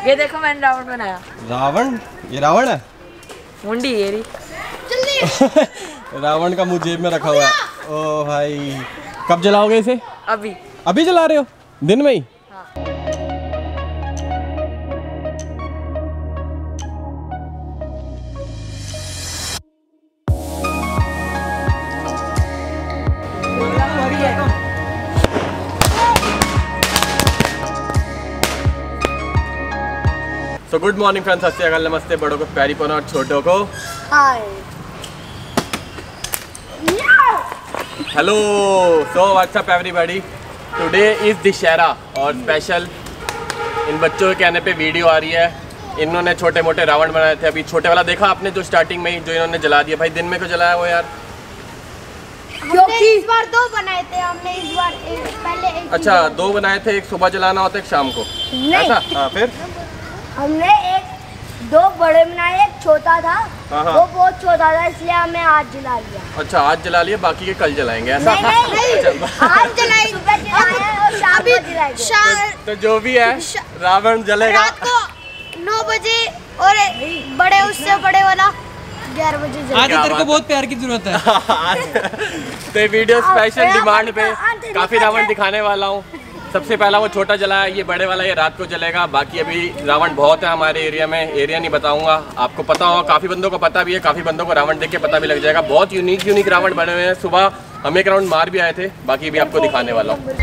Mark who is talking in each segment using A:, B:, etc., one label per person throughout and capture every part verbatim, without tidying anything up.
A: ये देखो मैंने रावण बनाया।
B: रावण? ये रावण है?
A: मुंडी ये रही।
B: रावण का मुंह जेब में रखा हुआ है। ओ भाई, कब जलाओगे इसे?
A: अभी।
B: अभी जला रहे हो? दिन में ही? सो गुड मॉर्निंग फ्रेंड्स, सत श्री अकाल, नमस्ते। बड़ों को प्यारी पौना और छोटों को hi. Hello, so what's up everybody. Today is Dussehra और स्पेशल इन बच्चों के कहने पे वीडियो आ रही है। इन्होंने छोटे मोटे रावण बनाए थे। अभी छोटे वाला देखा आपने जो स्टार्टिंग में ही जो इन्होंने जला दिया। भाई दिन में क्यों जलाया वो यार?
C: हमने इस बार दो बनाए थे। हमने इस बार एक, पहले एक
B: अच्छा दो बनाए थे, एक सुबह जलाना होता है एक शाम को।
C: ऐसा?
B: हाँ, फिर
C: हमने एक दो बड़े बनाए, एक छोटा था। वो बहुत छोटा था इसलिए हमने आज जला लिया। अच्छा
B: आज जला लिया, बाकी के कल जलाएंगे ऐसा?
C: नहीं, नहीं, अच्छा, आज जलाएंगे, और शाम को जलाएंगे।
B: तो जो भी है रावण जलेगा
C: रात को नौ बजे और बड़े उससे बड़े वाला ग्यारह बजे जलेगा।
D: आज तेरे को बहुत प्यार की जरूरत है।
B: तो वीडियो स्पेशल डिमांड पे काफी रावण दिखाने वाला हूँ। सबसे पहला वो छोटा जलाया, ये बड़े वाला ये रात को जलेगा। बाकी अभी रावण बहुत है हमारे एरिया में, एरिया नहीं बताऊंगा। आपको पता होगा, काफ़ी बंदों को पता भी है, काफ़ी बंदों को रावण देख के पता भी लग जाएगा। बहुत यूनिक यूनिक रावण बने हुए हैं। सुबह हम एक राउंड मार भी आए थे, बाकी भी आपको दिखाने वाला हूँ।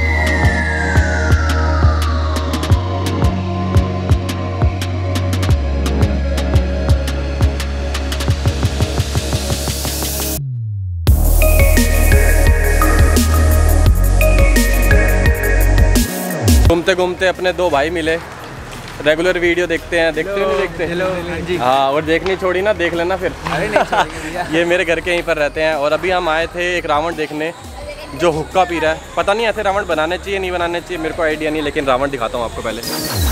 B: घूमते घूमते अपने दो भाई मिले। रेगुलर वीडियो देखते हैं, देखते हो नहीं देखते? हेलो जी। हाँ, और देखनी छोड़ी ना, देख लेना फिर। अरे नहीं ये मेरे घर के यहीं पर रहते हैं। और अभी हम आए थे एक रावण देखने जो हुक्का पी रहा है। पता नहीं ऐसे रावण बनाने चाहिए नहीं बनाने चाहिए, मेरे को आइडिया नहीं, लेकिन रावण दिखाता हूँ आपको पहले।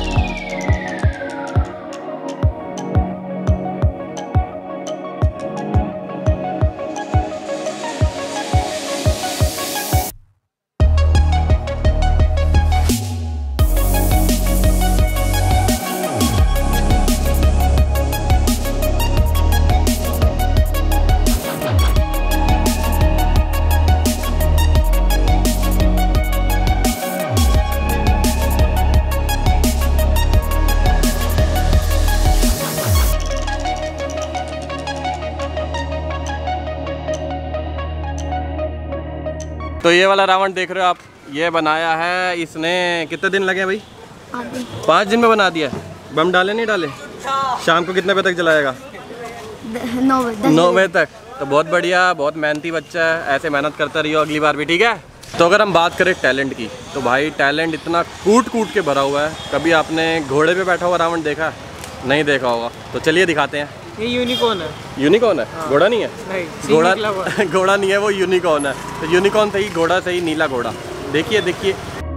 B: तो ये वाला रावण देख रहे हो आप, ये बनाया है इसने। कितने दिन लगे भाई? पाँच दिन में बना दिया। बम डाले नहीं डाले? शाम को कितने बजे तक जलाएगा?
C: नौ बजे
B: नौ बजे तक। तो बहुत बढ़िया, बहुत मेहनती बच्चा है। ऐसे मेहनत करता रहियो अगली बार भी, ठीक है? तो अगर हम बात करें टैलेंट की, तो भाई टैलेंट इतना कूट कूट के भरा हुआ है। कभी आपने घोड़े पे बैठा हुआ रावण देखा? नहीं देखा होगा। तो चलिए दिखाते हैं।
D: ये यूनिकॉर्न है।
B: यूनिकॉर्न है? हाँ। घोड़ा नहीं है?
D: नहीं,
B: घोड़ा घोड़ा नहीं है, वो यूनिकॉर्न है। तो यूनिकॉर्न सही, घोड़ा सही, नीला घोड़ा। देखिए देखिए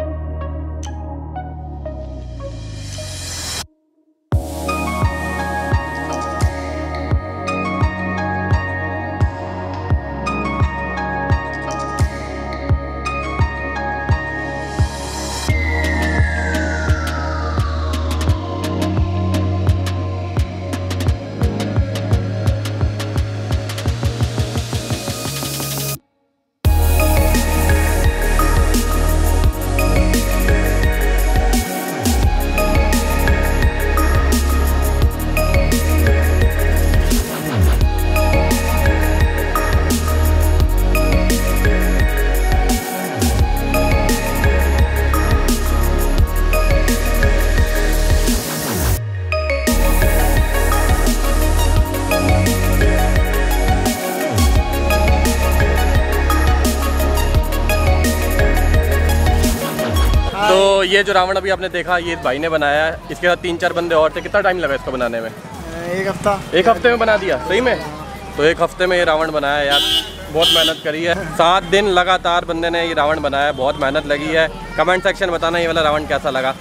B: तो ये जो रावण अभी आपने देखा, ये भाई ने बनाया है। इसके साथ तीन चार बंदे और थे। कितना टाइम लगा इसको बनाने में?
D: एक हफ्ता।
B: एक हफ्ते में बना दिया? सही में? तो एक हफ्ते में ये रावण बनाया यार, बहुत मेहनत करी है। सात दिन लगातार बंदे ने ये रावण बनाया, बहुत मेहनत लगी है। कमेंट सेक्शन बताना ये वाला रावण कैसा लगा।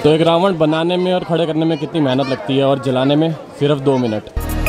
B: तो एक रावण बनाने में और खड़े करने में कितनी मेहनत लगती है और जलाने में सिर्फ दो मिनट।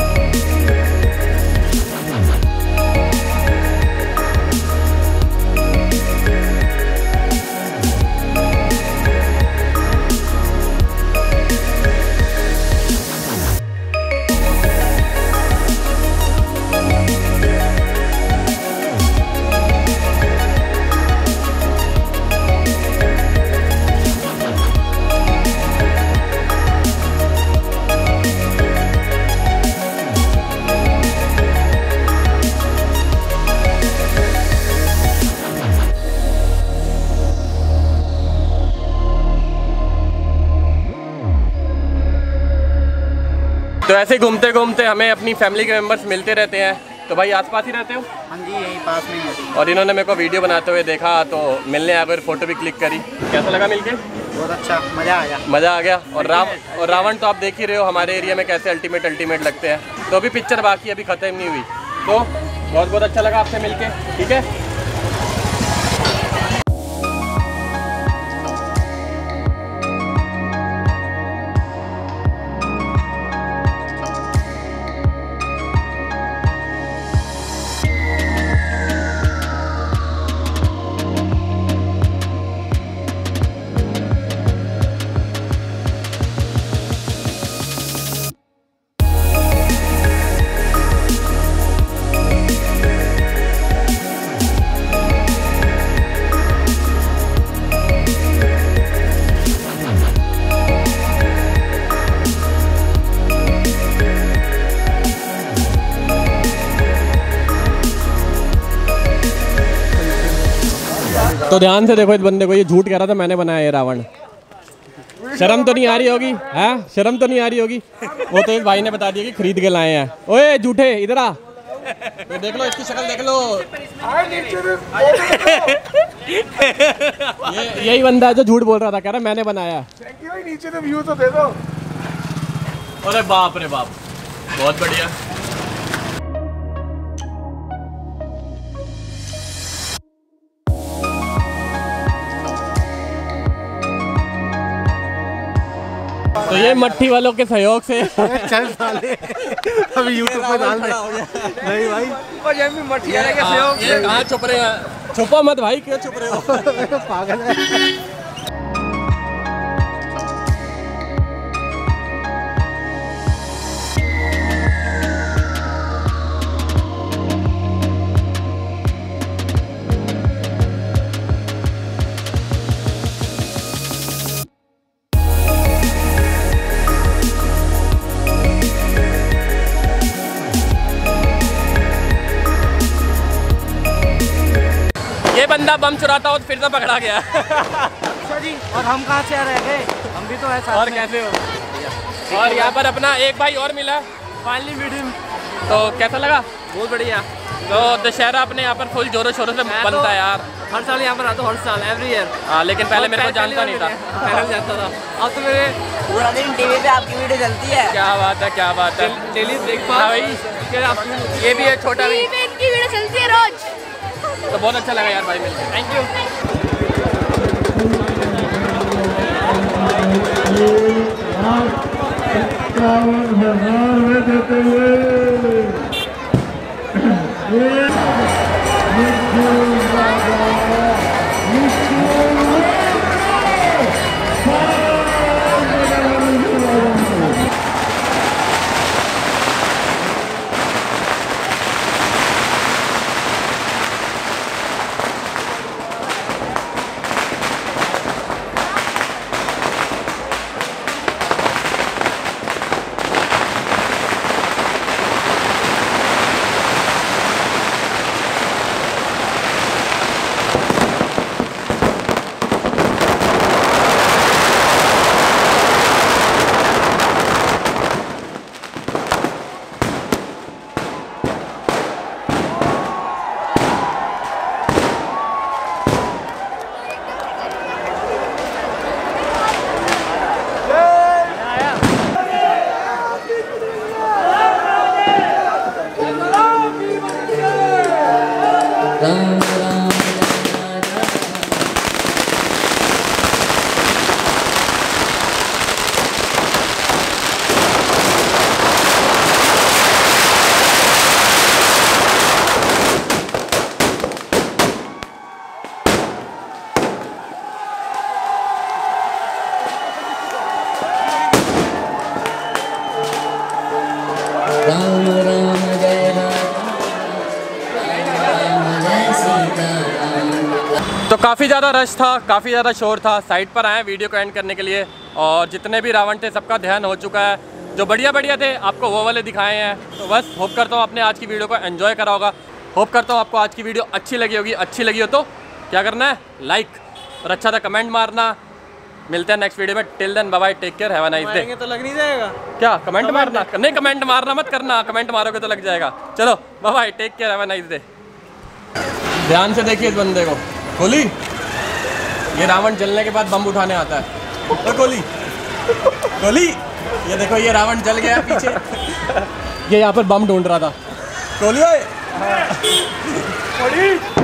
B: तो ऐसे घूमते घूमते हमें अपनी फैमिली के मेंबर्स मिलते रहते हैं। तो भाई आसपास ही रहते हो?
D: हाँ जी, यहीं पास में ही है।
B: और इन्होंने मेरे को वीडियो बनाते हुए देखा तो मिलने आ गए, फोटो भी क्लिक करी। कैसा लगा मिलके?
D: बहुत अच्छा, मज़ा आया।
B: मज़ा आ गया। और राव और रावण तो आप देख ही रहे हो हमारे एरिया में कैसे अल्टीमेट अल्टीमेट लगते हैं। तो अभी पिक्चर बाकी अभी ख़त्म नहीं हुई। तो बहुत बहुत अच्छा लगा आपसे मिलके। ठीक है, तो ध्यान से देखो इस बंदे को, ये झूठ कह रहा था मैंने बनाया ये रावण। शर्म तो नहीं आ रही होगी? है शर्म तो नहीं आ रही होगी? वो तो इस भाई ने बता दिया कि खरीद के लाए हैं। ओए झूठे इधर आ, ये देख लो इसकी शक्ल देख लो। ये यही बंदा है जो झूठ बोल रहा था, कह रहा मैंने बनाया।
D: नीचे तो व्यू तो दे दो।
B: अरे बाप रे बाप, बहुत बढ़िया। तो ये मट्टी वालों के सहयोग से
D: चल साले अभी यूट्यूब पे डाल दे। नहीं भाई,
A: और ये भी मट्टी वाले के सहयोग से।
B: कहाँ छुप रहे हैं? छुपो मत भाई, क्यों छुप रहे हो?
D: पागल है।
B: ये बंदा बम चुराता हो तो फिर से पकड़ा गया।
D: अच्छा जी, और हम कहाँ से रह गए? हम भी तो है साथ
B: और
D: में।
B: कैसे हो? और यहाँ पर अपना एक भाई और मिला,
D: फाइनली वीडियो।
B: तो कैसा लगा?
D: बहुत बढ़िया।
B: तो दशहरा अपने यहाँ पर फुल जोरों शोरों से बनता है यार।
D: हर साल यहाँ पर आता हूँ, हर साल एवरी ईयर।
B: हाँ, लेकिन पहले मेरे को जानता नहीं था।
D: पहले जानता था, अब तो मेरे
A: पूरा दिन टीवी पे आपकी वीडियो चलती है।
B: क्या बात है, क्या बात है।
D: डेली
B: हाँ
D: ब्रेकफास्ट
B: भाई, ये भी है छोटा भी।
C: इनकी वीडियो चलती है रोज।
B: तो बहुत अच्छा लगा यार भाई मिलकर। Thank you. काफ़ी ज़्यादा रश था, काफ़ी ज़्यादा शोर था। साइड पर आए वीडियो को एंड करने के लिए, और जितने भी रावण थे सबका ध्यान हो चुका है। जो बढ़िया बढ़िया थे आपको वो वाले दिखाए हैं। तो बस होप करता हूँ आपने आज की वीडियो को एंजॉय करा होगा। होप करता हूँ आपको आज की वीडियो अच्छी लगी होगी। अच्छी लगी हो तो क्या करना है, लाइक, और अच्छा था कमेंट मारना। मिलते हैं नेक्स्ट वीडियो में। Till then bye bye, take care, have a nice day.
A: तो लग नहीं जाएगा
B: क्या कमेंट मारना? नहीं, कमेंट मारना मत करना, कमेंट मारोगे तो लग जाएगा। चलो bye bye, take care, have a nice day. ध्यान से देखिए इस बंदे को। कोहली, ये रावण जलने के बाद बम उठाने आता है। ओ कोहली, कोहली, ये देखो ये रावण जल गया पीछे। ये यहाँ पर बम ढूंढ रहा था। कोहली ओए।